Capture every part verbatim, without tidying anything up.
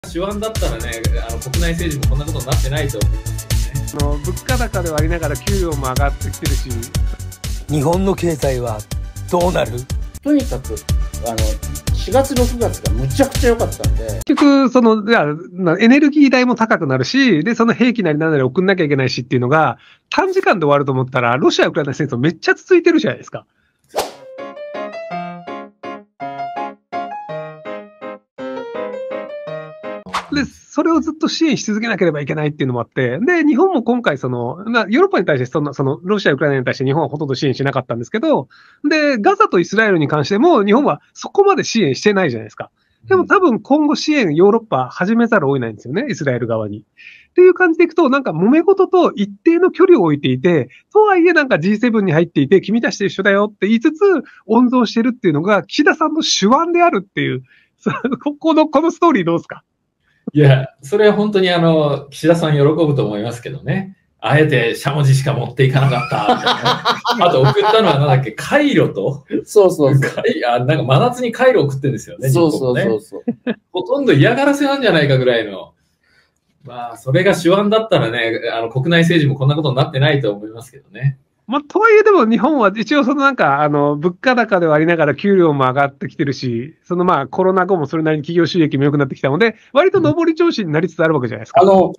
手腕だったらね、あの国内政治もこんなことになってないと思うんですよね。 あの物価高ではありながら給料も上がってきてるし、 日本の経済はどうなる？ とにかくあのしがつろくがつがむちゃくちゃ良かったんで、 結局そのいやエネルギー代も高くなるし、でその兵器なりなんなり送んなきゃいけないしっていうのが短時間で終わると思ったら、ロシア・ウクライナ戦争めっちゃ続いてるじゃないですか。で、それをずっと支援し続けなければいけないっていうのもあって、で、日本も今回その、まあ、ヨーロッパに対してその、その、ロシア、ウクライナに対して日本はほとんど支援しなかったんですけど、で、ガザとイスラエルに関しても日本はそこまで支援してないじゃないですか。でも多分今後支援ヨーロッパ始めざるを得ないんですよね、イスラエル側に。っていう感じでいくと、なんか揉め事と一定の距離を置いていて、とはいえなんか ジーセブン に入っていて、君たちと一緒だよって言いつつ、温存してるっていうのが、岸田さんの手腕であるっていう、ここの、このストーリーどうですか？ いや、それは本当にあの、岸田さん喜ぶと思いますけどね。あえてしゃもじしか持っていかなかったみたいな。あと送ったのはなんだっけ、カイロとそうそうそう。 あなんか真夏にカイロ送ってるんですよね、 そうそうそうそう。 ほとんど嫌がらせなんじゃないかぐらいの。まあ、それが手腕だったらね、あの、国内政治もこんなことになってないと思いますけどね。 まあ、とはいえでも日本は一応そのなんか、あの、物価高ではありながら給料も上がってきてるし、そのまあコロナ後もそれなりに企業収益も良くなってきたので、割と上り調子になりつつあるわけじゃないですか。 あの、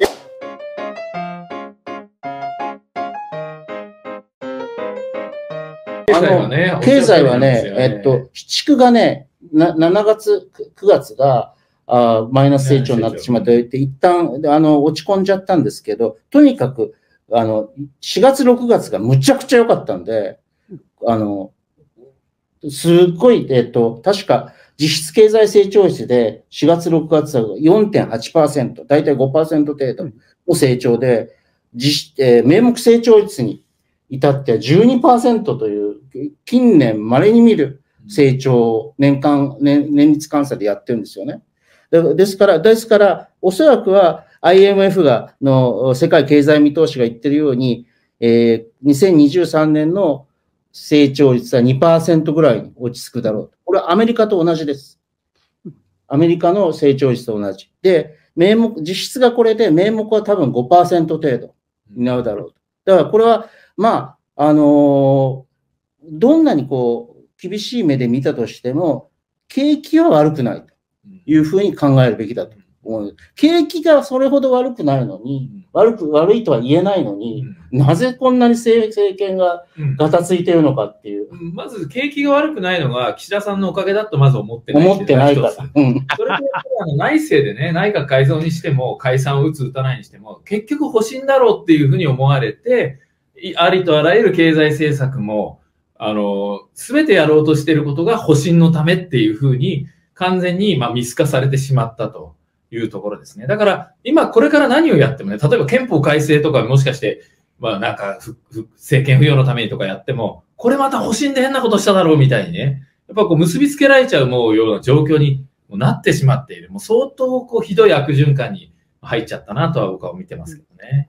経済はね、 経済はね、えっと、備蓄がね、なしがつ、くがつが、あマイナス成長になってしまって、一旦、あの、落ち込んじゃったんですけど、とにかく、あの、しがつろくがつがむちゃくちゃ良かったんで、あの、すっごい、えっと、確か実質経済成長率でしがつろくがつは よんてんはちパーセント、だいたい ごパーセント 程度の成長で、実、えー、名目成長率に至っては じゅうにパーセント という、近年稀に見る成長を年間、年、年率換算でやってるんですよね。ですから、ですから、おそらくは アイエムエフ が、の世界経済見通しが言ってるように、えー、にせんにじゅうさんねんの成長率は にパーセント ぐらいに落ち着くだろう。これはアメリカと同じです。アメリカの成長率と同じ。で、名目、実質がこれで、名目は多分 ごパーセント 程度になるだろうと。だからこれは、まあ、あのー、どんなにこう、厳しい目で見たとしても、景気は悪くないというふうに考えるべきだと思う。景気がそれほど悪くないのに、悪く、悪いとは言えないのに、なぜこんなに政権がガタついてるのかっていう。 うん、まず、景気が悪くないのが岸田さんのおかげだとまず思ってない。 思ってないから。 うん、それであの内政でね、内閣改造にしても、解散を打つ打たないにしても、結局保身だろうっていうふうに思われて、ありとあらゆる経済政策も、あの、すべてやろうとしていることが保身のためっていうふうに、完全にまあ見透かされてしまったというところですね。だから、今これから何をやってもね、例えば憲法改正とかもしかして、まあなんか、政権浮揚のためにとかやっても、これまた保身で変なことしただろうみたいにね、やっぱこう結びつけられちゃうもうような状況になってしまっている。もう相当こうひどい悪循環に入っちゃったなとは僕は見てますけどね。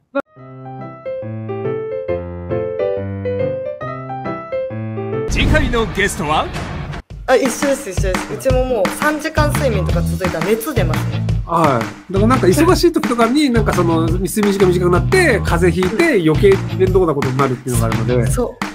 次回のゲストはあ、一緒です一緒です。うちももうさんじかん睡眠とか続いたら熱出ますね。 はい。だからなんか忙しい時とかになんかその睡眠時間短くなって風邪ひいて余計面倒なことになるっていうのがあるので。 そう。